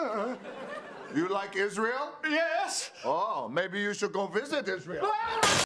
You like Israel? Yes. Oh, maybe you should go visit Israel.